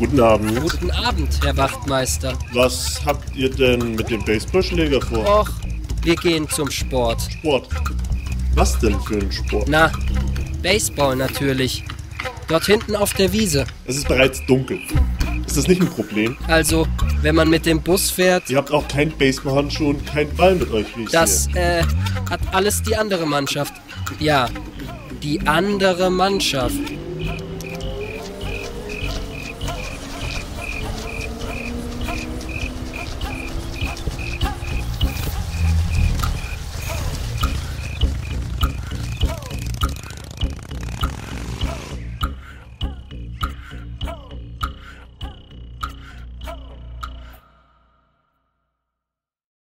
Guten Abend. Guten Abend, Herr Wachtmeister. Was habt ihr denn mit dem Baseballschläger vor? Och, wir gehen zum Sport. Sport. Was denn für ein Sport? Na, Baseball natürlich. Dort hinten auf der Wiese. Es ist bereits dunkel. Ist das nicht ein Problem? Also, wenn man mit dem Bus fährt, Ihr habt auch keinen Baseballhandschuh und keinen Ball mit euch, wie ich das, sehe. hat alles die andere Mannschaft. Ja, die andere Mannschaft.